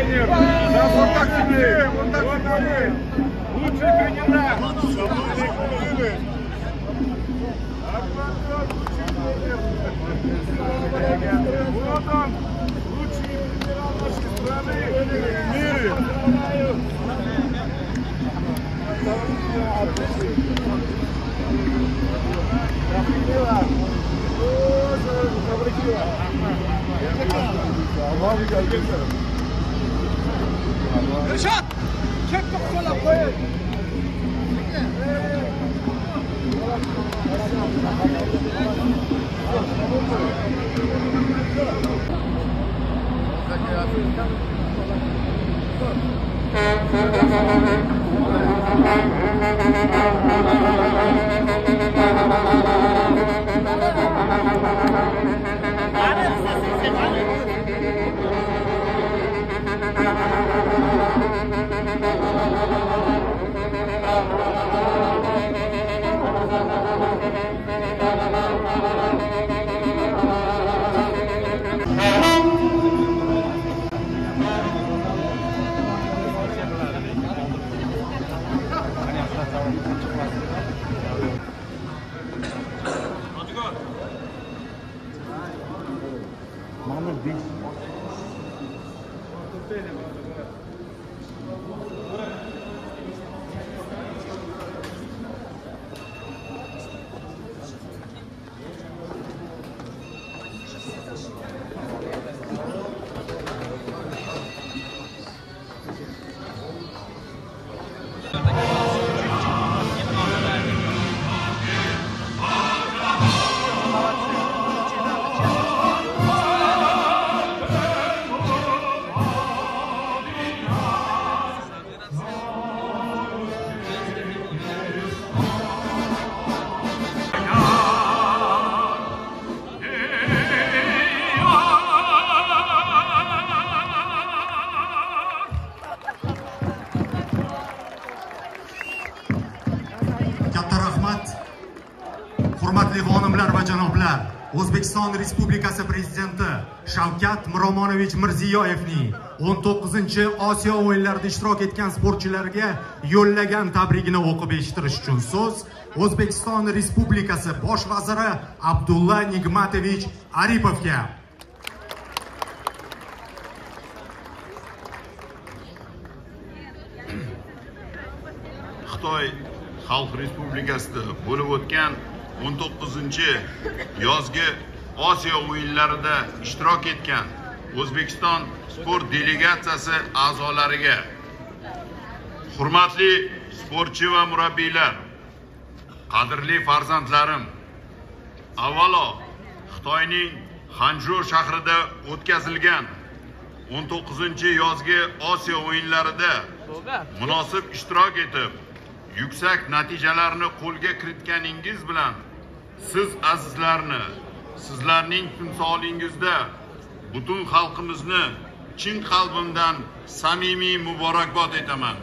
тренер. Да, вот так себе, вот так себе. Лучший тренера. Вот он, лучший тренер нашей страны в мире. Решат! Чек кола поедет! Hurmatli xonimlar va janoblar, O'zbekiston Respublikasi Prezidenti Shavkat Miromonovich Mirziyoyevning 19 Osiyo o'yinlarida ishtirok etgan sportchilarga yo'llagan tabrigini o'qib eshittirish uchun so'z O'zbekiston Respublikasi Bosh vaziri Abdulla Nigmatovich Aripovga. Xitoy Xalq Respublikasida bo'lib o'tgan 19-yozgi Osiyo o'yinlarida ishtirok etgan O'zbekiston sport delegatsiyasi a'zolariga, hurmatli sportchi va murabbiylar, qadrli farzandlarim, avvalo Xitoyning Hanzhou shahrida o'tkazilgan 19-yozgi Osiyo o'yinlarida munosib ishtirok etib, yuksak natijalarni qo'lga kiritganingiz bilan siz azizlarni, sizlarning timsolingizda butun xalqimizni chin qalbimdan samimiy muborakbod etaman.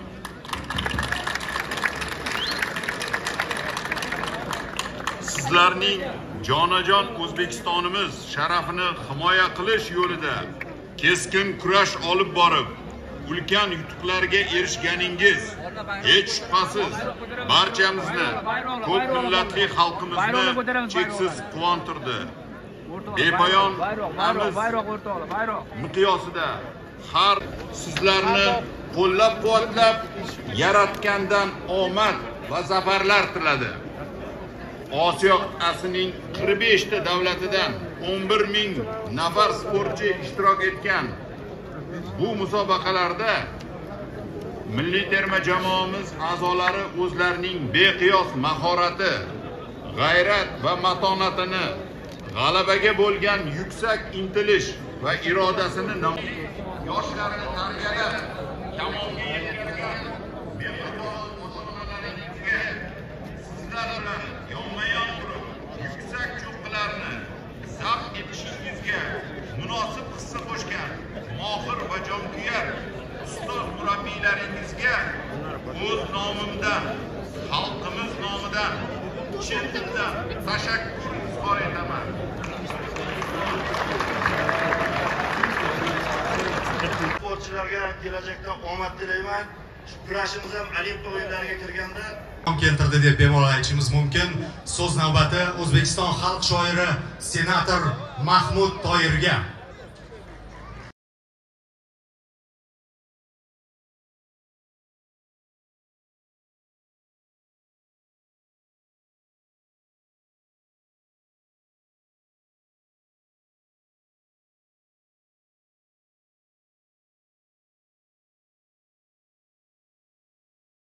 Sizlarning jonajon O'zbekistonimiz sharafini himoya qilish yo'lida keskin kurash olib borib, ulkan yutuqlarga erishganingiz hech shubhasiz barchamizni, ko'p millatli xalqimizni cheksiz quvontirdi. Bepoyon miqyosida har sizlarni qo'llab-quvvatlab yaratgandan omad va zafarlar tiladi. Osiyo qit'asining 45 ta davlatidan 11,000 nafar sportchi ishtirok etgan bu musobaqalarda milliy terma jamoamiz a'zolari o'zlarining beqiyos mahorati, g'ayrat va matonatini, g'alabaga bo'lgan yuksak intilish va irodasini yoshlarni tarbiyalab, kamolga yetkazgan beqiyos ota-onalaringizga sizlar bilan yonma-yon turib, yuksak cho'qqilarni zabt etishingizga munosib hissa qo'shgan mohir va jonkuyar ustoz murabbiylaringizga o'z nomimdan, xalqimiz nomidan chin dildan tashakkur izhor etaman. sportchilarga kelajakda omad tilayman. Kurashimiz ham Olimpiya o'yinlariga kirganda keltirdi deb bemalol aytishimiz mumkin. So'z navbati O'zbekiston xalq shoiri senator Mahmud Toyirga.